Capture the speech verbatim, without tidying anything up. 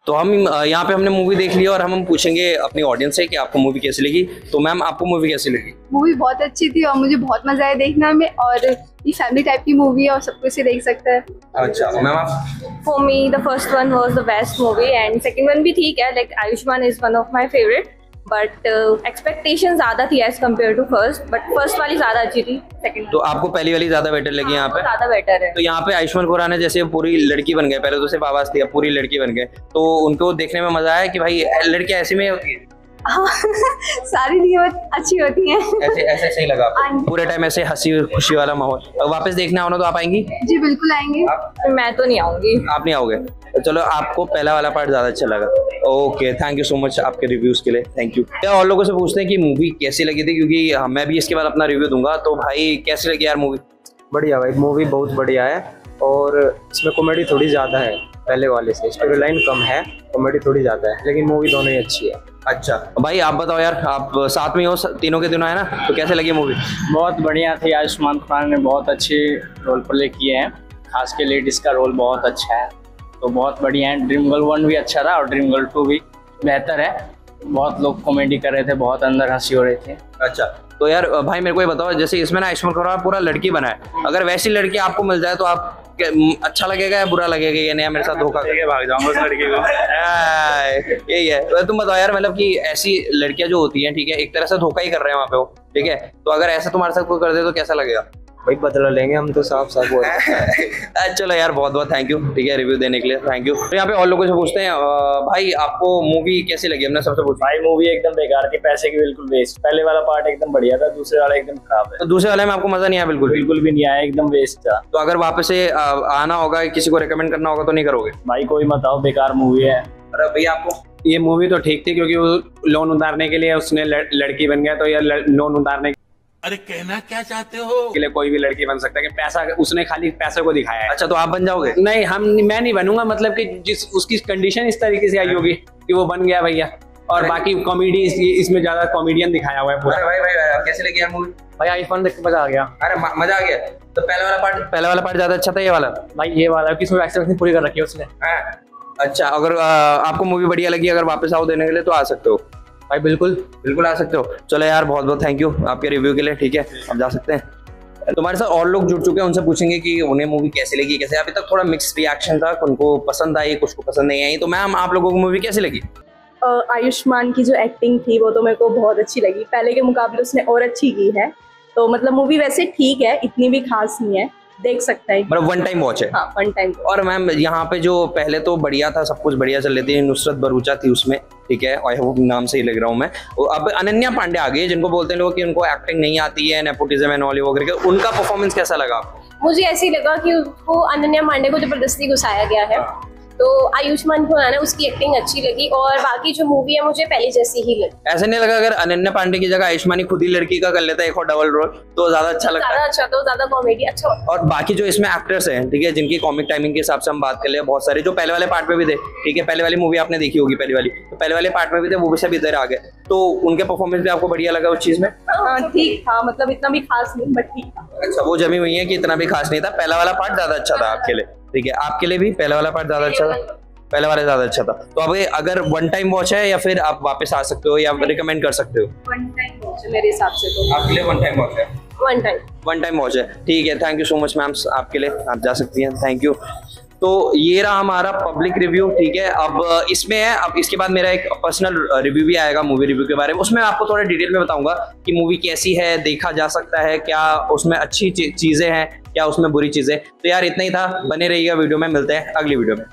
तो हम यहाँ पे हमने मूवी देख लिया और हम हम पूछेंगे अपनी ऑडियंस से कि आपको मूवी कैसी लगी। तो मैम आपको मूवी कैसी लगी? मूवी बहुत अच्छी थी और मुझे बहुत मजा आया देखने में, और ये फैमिली टाइप की मूवी है और सब कुछ देख सकता है। अच्छा मैम आप? For me the first one was the best movie and second one भी ठीक है, like Ayushmann is one of my favourite, but expectation ज्यादा थी as compare to first, but first वाली ज्यादा अच्छी थी। सेकंड तो आपको पहली वाली ज्यादा बेटर लगी? यहाँ पे ज्यादा बेटर है। तो यहाँ पे आयुष्मान खुराना जैसे पूरी लड़की बन गए, पहले तो सिर्फ आवाज थी, अब पूरी लड़की बन गए, तो उनको देखने में मजा आया कि भाई लड़कियां ऐसी में होती है? हाँ, सारी चीजें अच्छी होती हैं। ऐसे ऐसे सही लगा आपको? पूरे टाइम ऐसे हंसी खुशी वाला माहौल। वापस देखना हो ना तो आप आएंगी? जी बिल्कुल आएंगे। आप? मैं तो नहीं आऊंगी। आप नहीं आओगे? तो चलो आपको पहला वाला पार्ट ज्यादा अच्छा लगा। Okay, thank you so much आपके रिव्यूज के लिए, थैंक यू। क्या और लोगों से पूछते हैं कि मूवी कैसी लगी थी, क्योंकि मैं भी इसके बाद अपना रिव्यू दूंगा। तो भाई कैसी लगी यार मूवी? बढ़िया भाई, मूवी बहुत बढ़िया है और इसमें कॉमेडी थोड़ी ज़्यादा है पहले वाले से, स्टोरी लाइन कम है, कॉमेडी थोड़ी ज़्यादा है, लेकिन मूवी दोनों ही अच्छी है। अच्छा भाई आप बताओ यार, आप साथ में हो तीनों के तीनों है ना, तो कैसे लगी मूवी? बहुत बढ़िया थी। आयुष्मान खुराना ने बहुत अच्छे रोल प्ले किए हैं, खास के लेडीज़ का रोल बहुत अच्छा है, तो बहुत बढ़िया है। ड्रीम गर्ल वन भी अच्छा रहा और ड्रीम गर्ल टू भी बेहतर है। बहुत लोग कॉमेडी कर रहे थे, बहुत अंदर हंसी हो रहे थे। अच्छा तो यार भाई मेरे को ये बताओ, जैसे इसमें ना आयुष्मान खुराना पूरा लड़की बना है, अगर वैसी लड़की आपको मिल जाए तो आप अच्छा लगेगा या बुरा लगेगा? ये नहीं मेरे साथ धोखा करके भाग जाऊंगा उस लड़की को। यही है। तुम बताओ यार, मतलब कि ऐसी लड़कियां जो होती हैं, ठीक है, एक तरह से धोखा ही कर रहे हैं वहाँ पे वो, ठीक है, तो अगर ऐसा तुम्हारे साथ कोई कर दे तो कैसा लगेगा? भाई बदला लेंगे हम तो, साफ साफ बोल। चलो यार बहुत बहुत थैंक यू, ठीक है, रिव्यू देने के लिए थैंक यू। तो यहाँ पे और लोगों से पूछते हैं, भाई आपको मूवी कैसी लगी? हमने सबसे पूछा। भाई मूवी एकदम बेकार थी, पैसे की बिल्कुल वेस्ट। पहले वाला पार्ट एकदम बढ़िया था, दूसरे वाला एकदम खराब है। तो दूसरे वाले में आपको मजा नहीं आया? बिल्कुल बिल्कुल भी नहीं आया, एकदम वेस्ट था। तो अगर वापस से आना होगा, किसी को रिकमेंड करना होगा तो नहीं करोगे? भाई कोई मत आओ, बेकार मूवी है। अरे भैया आपको? ये मूवी तो ठीक थी, क्योंकि वो लोन उतारने के लिए उसने लड़की बन गया, तो ये लोन उतारने अरे कहना क्या चाहते हो के लिए कोई भी लड़की बन सकता है कि पैसा, उसने खाली पैसे को दिखाया है। अच्छा तो आप बन जाओगे? नहीं, हम मैं नहीं बनूंगा, मतलब कि जिस उसकी कंडीशन इस तरीके से आई होगी कि वो बन गया भैया, और बाकी कॉमेडी इस, इसमें ज्यादा कॉमेडियन दिखाया हुआ है पूरा। अरे भाई भाई कैसे लगी यार मूवी? भाई आईफोन देख के मजा आ गया। अरे मजा आ गया। तो पहले वाला पार्ट पहले वाला पार्ट ज्यादा अच्छा था ये वाला? भाई ये वाला कि इसमें एक्सपेक्टेशन पूरी कर रखी है उसने। अच्छा, अगर आपको मूवी बढ़िया लगी, अगर वापस आओ देने के लिए तो आ सकते हो? भाई बिल्कुल बिल्कुल आ सकते हो। चलो यार बहुत बहुत थैंक यू आपके रिव्यू के लिए, ठीक है, अब जा सकते हैं। तुम्हारे साथ और लोग जुड़ चुके हैं, उनसे पूछेंगे कि उन्हें मूवी कैसी लगी, कैसे। अभी तक थोड़ा मिक्स रिएक्शन था, उनको पसंद आई, कुछ को पसंद नहीं आई। तो मैम आप लोगों को मूवी कैसी लगी? आयुष्मान की जो एक्टिंग थी वो तो मेरे को बहुत अच्छी लगी, पहले के मुकाबले उसने और अच्छी की है। तो मतलब मूवी वैसे ठीक है, इतनी भी खास नहीं है, देख सकता है, मतलब वन टाइम वॉच है। हाँ वन टाइम। और मैम यहाँ पे जो पहले तो बढ़िया था, सब कुछ बढ़िया चल रही थी, नुसरत भरूचा थी उसमें, ठीक है, आई होप नाम से ही लग रहा हूँ मैं। अब अनन्या पांडे आ गई, जिनको बोलते हैं लोग कि उनको एक्टिंग नहीं आती है, नेपोटिज्म एंड ऑल वगैरह, उनका परफॉर्मेंस कैसा लगा आपको? मुझे ऐसे ही लगा कि उसको अनन्या पांडे को जबरदस्ती घुसाया गया है, तो आयुष्मान खुराना उसकी एक्टिंग अच्छी लगी, और बाकी जो मूवी है मुझे पहले जैसी ही लगी। ऐसा नहीं लगा अगर अनन्या पांडे की जगह आयुष्मान खुद ही लड़की का कर लेता है एक और डबल रोल तो ज्यादा अच्छा लगता है? ज्यादा अच्छा, तो ज्यादा कॉमेडी अच्छा। और बाकी जो इसमें एक्टर्स हैं, ठीक है, जिनकी कॉमिक टाइमिंग के हिसाब से हम बात कर ले, बहुत सारे जो पहले वाले पार्ट में भी थे, ठीक है, पहले वाली मूवी आपने देखी होगी पहली वाली, तो पहले वाले पार्ट में भी थे, वो भी सब इधर आ गए, तो उनके परफॉर्मेंस भी आपको बढ़िया लगा उस चीज में? ठीक था, मतलब इतना भी खास नहीं, बट ठीक था। अच्छा, वो जमी हुई है कि इतना भी खास नहीं था, पहला वाला पार्ट ज्यादा अच्छा था आपके लिए, ठीक है, आपके लिए भी पहला वाला पार्ट ज्यादा अच्छा था? पहले वाला ज्यादा अच्छा था। तो अब अगर वन टाइम वॉच है या फिर आप वापस आ सकते हो या रिकमेंड कर सकते हो? वन टाइम वॉच है मेरे हिसाब से, तो आपके लिए वन टाइम वॉच है? One time one time watch है, ठीक है, thank you so much ma'am, आपके लिए आप जा सकती हैं, थैंक यू। तो ये रहा हमारा पब्लिक रिव्यू, ठीक है। अब इसमें है, अब इसके बाद मेरा एक पर्सनल रिव्यू भी आएगा मूवी रिव्यू के बारे में, उसमें आपको थोड़ा डिटेल में बताऊंगा कि मूवी कैसी है, देखा जा सकता है क्या, उसमें अच्छी चीजें हैं क्या, उसमें बुरी चीजें। तो यार इतना ही था, बने रहिएगा वीडियो में, मिलते हैं अगली वीडियो में।